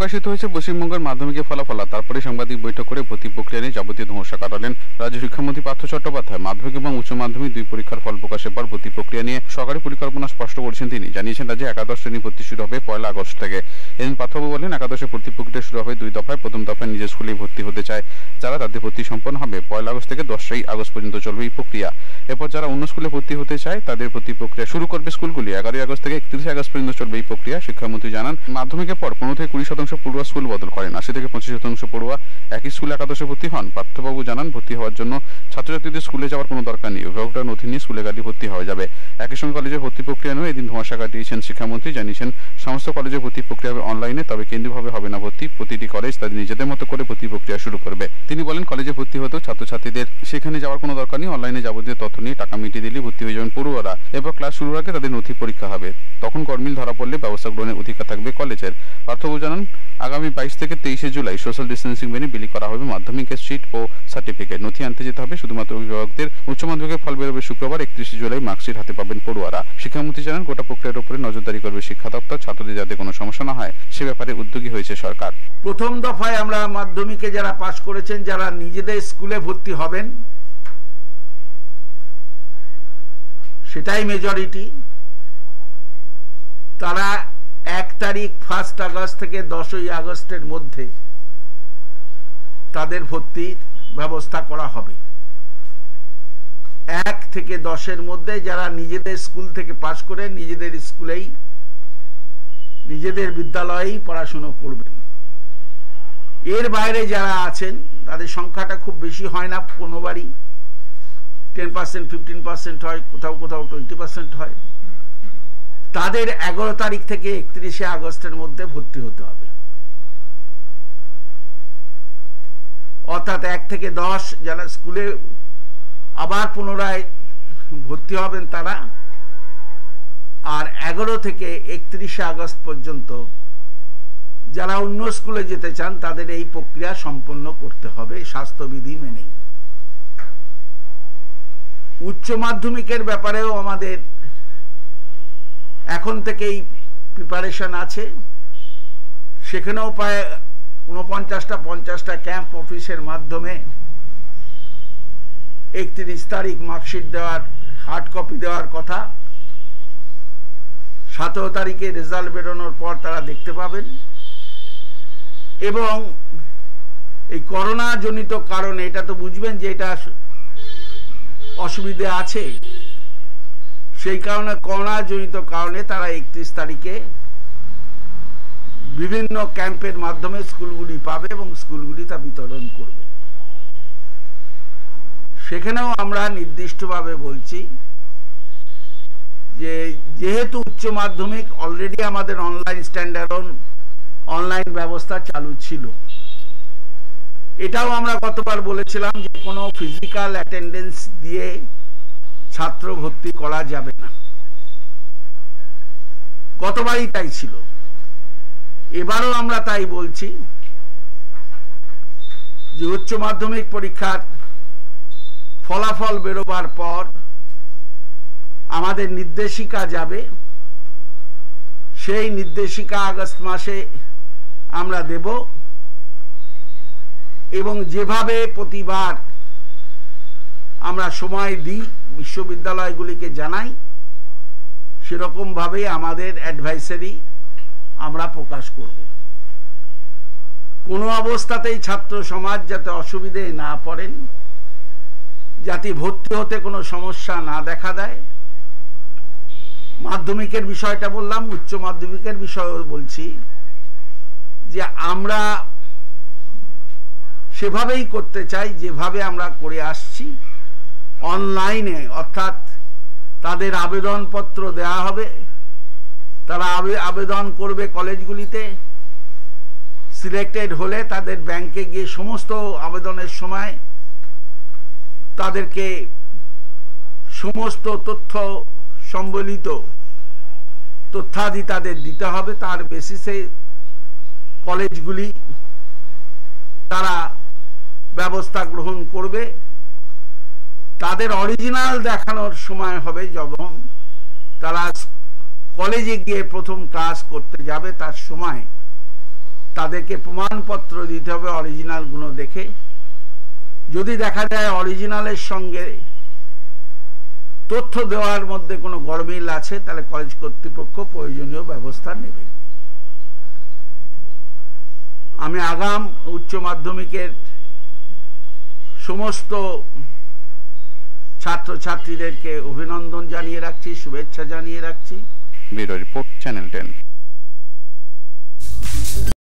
প্রকাশিত হয়েছে পশ্চিমবঙ্গের মাধ্যমিকের ফলাফল। তারপরে সাংবাদিক বৈঠক করে ভর্তি প্রক্রিয়া নিয়ে যাবতীয় ধোঁয়াশা কাটালেন রাজ্য শিক্ষামন্ত্রী পার্থ চট্টোপাধ্যায়। মাধ্যমিক এবং উচ্চ মাধ্যমিক দুই পরীক্ষার ফল প্রকাশের পর ভর্তি প্রক্রিয়া নিয়ে সরকারি পরিকল্পনা স্পষ্ট করেছেন তিনি। জানিয়েছেন রাজ্যে একাদশ শ্রেণী ভর্তি শুরু হবে 1 আগস্ট থেকে। এদিন পার্থবাবু বলেন, একাদশে ভর্তি প্রক্রিয়া শুরু হবে 2 দফায়। প্রথম দফায় নিজের স্কুলেই ভর্তি হতে চায় যারা, তাদের ভর্তি সম্পন্ন হবে 1 আগস্ট থেকে 10 আগস্ট পর্যন্ত চলবে এই প্রক্রিয়া। এরপর যারা অন্য স্কুলে ভর্তি হতে চায় তাদের ভর্তি প্রক্রিয়া শুরু করবে স্কুলগুলি। 11 আগস্ট থেকে 31 আগস্ট পর্যন্ত চলবে এই প্রক্রিয়া। শিক্ষামন্ত্রী জানান, মাধ্যমিকের পর 15 থেকে 20% পড়ুয়া স্কুল বদল করেন। 80 থেকে 25% পড়ুয়া একই স্কুলে একাদশে ভর্তি হন। পার্থবাবু জানান, ভর্তি হওয়ার জন্য ছাত্রছাত্রীদের স্কুলে যাওয়ার কোনো দরকার নেই। অভিভাবকরা নথি নিয়ে স্কুলে গাড়ি ভর্তি হওয়া যাবে। একই সঙ্গে কলেজে ভর্তি প্রক্রিয়া নিয়ে এদিন ধোঁয়াশা কাটিয়েছেন শিক্ষামন্ত্রী। জানিয়েছেন, সমস্ত কলেজে ভর্তি প্রক্রিয়া হবে অনলাইনে, তবে কেন্দ্রীয়ভাবে হবে না ভর্তি। প্রতিটি কলেজ তাদের নিজেদের মতো করে ভর্তি প্রক্রিয়া শুরু করবে। তিনি বলেন, কলেজে ভর্তি হতেও ছাত্রছাত্রীদের সেখানে যাওয়ার কোনো দরকার নেই। অনলাইনে যাবতীয় তথ্য নিয়ে টাকা মিটিয়ে দিলে ভর্তি হয়ে যাবেন পড়ুয়ারা। এরপর ক্লাস শুরুর আগে তাদের নথি পরীক্ষা হবে। তখন গরমিল ধরা পড়লে ব্যবস্থা গ্রহণের অধিকার থাকবে কলেজের। পার্থবাবু জানান, আগামী 22 থেকে 23 জুলাই সোশ্যাল ডিস্টেন্সিং মেনে বিলি করা হবে মাধ্যমিকের সিট ও সার্টিফিকেট। নথি আনতে যেতে হবে শুধুমাত্র অভিভাবকদের। উচ্চ মাধ্যমিকের ফল বেরোবে শুক্রবার। 31 জুলাই মার্কশিট হাতে পাবেন পড়ুয়ারা। শিক্ষামন্ত্রী জানান, গোটা প্রক্রিয়ার উপরে নজরদারি করবে শিক্ষা দপ্তর। ছাত্রদের যাতে কোনো সমস্যা না হয় সে ব্যাপারে উদ্যোগী হয়েছে সরকার। প্রথম দফায় আমরা মাধ্যমিকে যারা পাস করেছেন, যারা নিজেদের স্কুলে ভর্তি হবেন, সেটাই মেজরিটি। তারা 1 তারিখ 1 আগস্ট থেকে 10 আগস্টের মধ্যে তাদের ভর্তির ব্যবস্থা করা হবে। 1 থেকে 10-এর মধ্যে যারা নিজেদের স্কুল থেকে পাস করে নিজেদের স্কুলেই নিজেদের বিদ্যালয়েই পড়াশুনো করবেন। এর বাইরে যারা আছেন তাদের সংখ্যাটা খুব বেশি হয় না। কোনোবারই 10%, 15% হয়, কোথাও কোথাও 20% হয়। তাদের 11 তারিখ থেকে 31 আগস্টের মধ্যে ভর্তি হতে হবে। অর্থাৎ 1 থেকে 10 যারা স্কুলে আবার পুনরায় ভর্তি হবেন তারা, আর 11 থেকে 31 আগস্ট পর্যন্ত যারা অন্য স্কুলে যেতে চান তাদের এই প্রক্রিয়া সম্পন্ন করতে হবে স্বাস্থ্যবিধি মেনেই। উচ্চ মাধ্যমিকের ব্যাপারেও আমাদের এখন থেকেই প্রিপারেশন আছে। সেখানেও প্রায় 49-50টা ক্যাম্প অফিসের মাধ্যমে 31 তারিখ মার্কশিট দেওয়ার হার্ড কপি দেওয়ার কথা। 17 তারিখে রেজাল্ট বেরোনোর পর তারা দেখতে পাবেন। এবং এই করোনা জনিত কারণে এটা তো বুঝবেন যে এটা অসুবিধে আছে, সেই কারণে করোনা জনিত কারণে তারা 31 তারিখে বিভিন্ন ক্যাম্পের মাধ্যমে স্কুলগুলি পাবে এবং স্কুলগুলি তা বিতরণ করবে। সেখানেও আমরা নির্দিষ্টভাবে বলছি যে যেহেতু উচ্চ মাধ্যমিক অলরেডি আমাদের অনলাইন স্ট্যান্ডার্ড অনলাইন ব্যবস্থা চালু ছিল, এটাও আমরা গতবার বলেছিলাম যে কোনো ফিজিক্যাল অ্যাটেন্ডেন্স দিয়ে ছাত্র ভর্তি করা যাবে না। গতবারই তাই ছিল, এবারও আমরা তাই বলছি যে উচ্চ মাধ্যমিক পরীক্ষার ফলাফল বেরোবার পর আমাদের নির্দেশিকা যাবে। সেই নির্দেশিকা আগস্ট মাসে আমরা দেব এবং যেভাবে প্রতিবার আমরা সময় দিই বিশ্ববিদ্যালয়গুলিকে জানাই, সেরকম ভাবে আমাদের অ্যাডভাইসারি আমরা প্রকাশ করব। কোনো অবস্থাতেই ছাত্র সমাজ যাতে অসুবিধে না পড়েন, যাতে ভর্তি হতে কোনো সমস্যা না দেখা দেয়। মাধ্যমিকের বিষয়টা বললাম, উচ্চ মাধ্যমিকের বিষয়ও বলছি যে আমরা সেভাবেই করতে চাই যেভাবে আমরা করে আসছি অনলাইনে। অর্থাৎ তাদের আবেদনপত্র দেওয়া হবে, তারা আবেদন করবে কলেজগুলিতে, সিলেক্টেড হলে তাদের ব্যাংকে গিয়ে সমস্ত আবেদনের সময় তাদেরকে সমস্ত তথ্য সম্বলিত তথ্যাদি তাদের দিতে হবে। তার বেসিসে কলেজগুলি তারা ব্যবস্থা গ্রহণ করবে। তাদের অরিজিনাল দেখানোর সময় হবে যখন তারা কলেজে গিয়ে প্রথম ক্লাস করতে যাবে, তার সময় তাদেরকে প্রমাণপত্র দিতে হবে অরিজিনালগুলো দেখে। যদি দেখা যায় অরিজিনালের সঙ্গে তথ্য দেওয়ার মধ্যে কোনো গরমিল আছে, তাহলে কলেজ কর্তৃপক্ষ প্রয়োজনীয় ব্যবস্থা নেবে। আমি আগাম উচ্চ মাধ্যমিকের সমস্ত ছাত্রছাত্রীদেরকে অভিনন্দন জানিয়ে রাখছি, শুভেচ্ছা জানিয়ে রাখছি। Bureau report, channel 10।